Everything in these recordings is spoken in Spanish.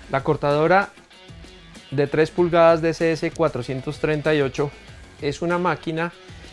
La cortadora de 3 pulgadas DCS 438 es una máquina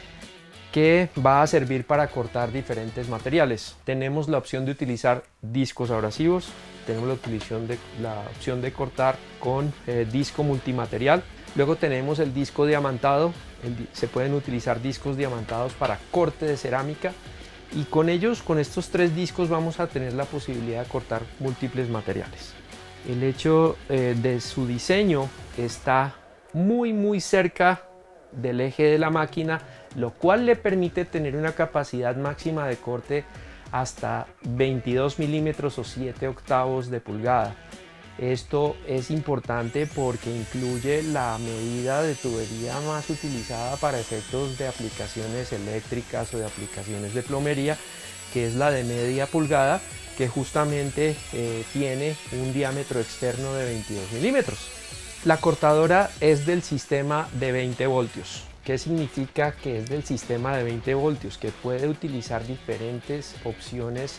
que va a servir para cortar diferentes materiales. Tenemos la opción de utilizar discos abrasivos, tenemos la opción de cortar con disco multimaterial. Luego tenemos el disco diamantado, se pueden utilizar discos diamantados para corte de cerámica y con estos 3 discos vamos a tener la posibilidad de cortar múltiples materiales. El hecho de su diseño está muy cerca del eje de la máquina, lo cual le permite tener una capacidad máxima de corte hasta 22 milímetros o 7 octavos de pulgada. Esto es importante porque incluye la medida de tubería más utilizada para efectos de aplicaciones eléctricas o de aplicaciones de plomería, que es la de media pulgada, que justamente tiene un diámetro externo de 22 milímetros. La cortadora es del sistema de 20 voltios. ¿Qué significa que es del sistema de 20 voltios? Que puede utilizar diferentes opciones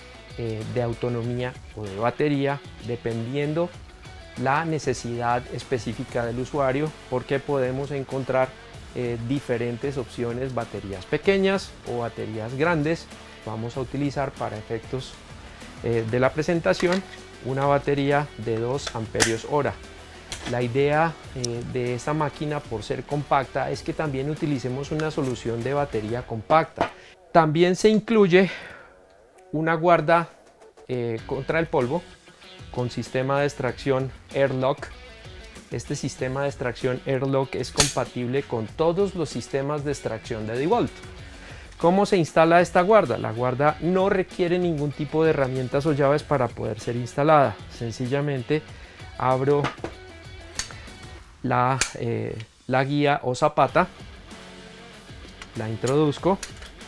de autonomía o de batería dependiendo la necesidad específica del usuario, porque podemos encontrar diferentes opciones, baterías pequeñas o baterías grandes. Vamos a utilizar para efectos de la presentación una batería de 2 amperios hora. La idea de esta máquina, por ser compacta, es que también utilicemos una solución de batería compacta. También se incluye una guarda contra el polvo con sistema de extracción AirLock. Este sistema de extracción AirLock es compatible con todos los sistemas de extracción de DeWalt. ¿Cómo se instala esta guarda? La guarda no requiere ningún tipo de herramientas o llaves para poder ser instalada. Sencillamente abro la guía o zapata, la introduzco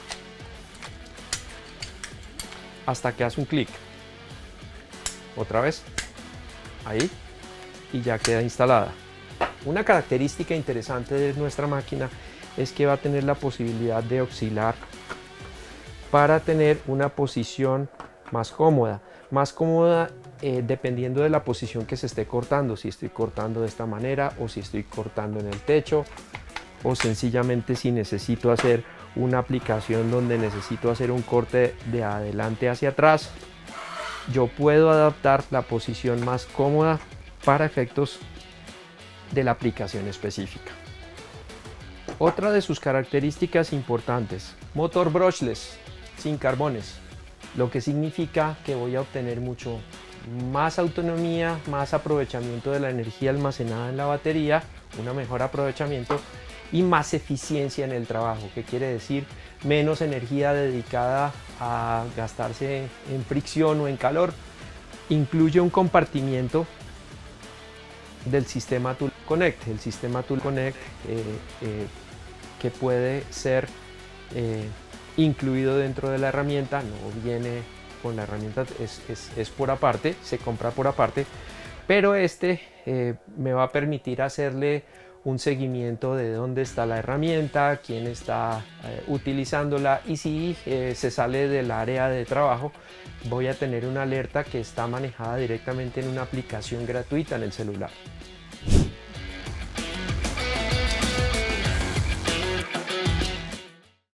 hasta que hace un clic. Otra vez, ahí, y ya queda instalada. Una característica interesante de nuestra máquina es que va a tener la posibilidad de oscilar para tener una posición más cómoda dependiendo de la posición que se esté cortando, si estoy cortando de esta manera o si estoy cortando en el techo, o sencillamente si necesito hacer una aplicación donde necesito hacer un corte de adelante hacia atrás. Yo puedo adaptar la posición más cómoda para efectos de la aplicación específica. Otra de sus características importantes: motor brushless, sin carbones, lo que significa que voy a obtener mucho más autonomía, más aprovechamiento de la energía almacenada en la batería, un mejor aprovechamiento y más eficiencia en el trabajo. ¿Qué quiere decir? Menos energía dedicada a gastarse en fricción o en calor. Incluye un compartimiento del sistema Tool Connect, el sistema Tool Connect que puede ser incluido dentro de la herramienta, no viene con la herramienta, es por aparte, se compra por aparte, pero me va a permitir hacerle un seguimiento de dónde está la herramienta, quién está utilizándola, y si se sale del área de trabajo, voy a tener una alerta que está manejada directamente en una aplicación gratuita en el celular.